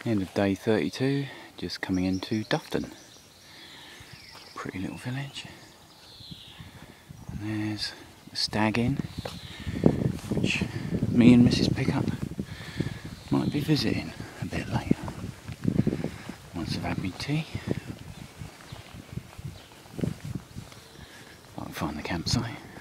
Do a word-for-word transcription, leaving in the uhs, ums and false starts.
End of day thirty-two, just coming into Dufton. Pretty little village. And there's the Stag Inn, which me and Missus Pickup might be visiting a bit later, once I've had my tea. I can find the campsite.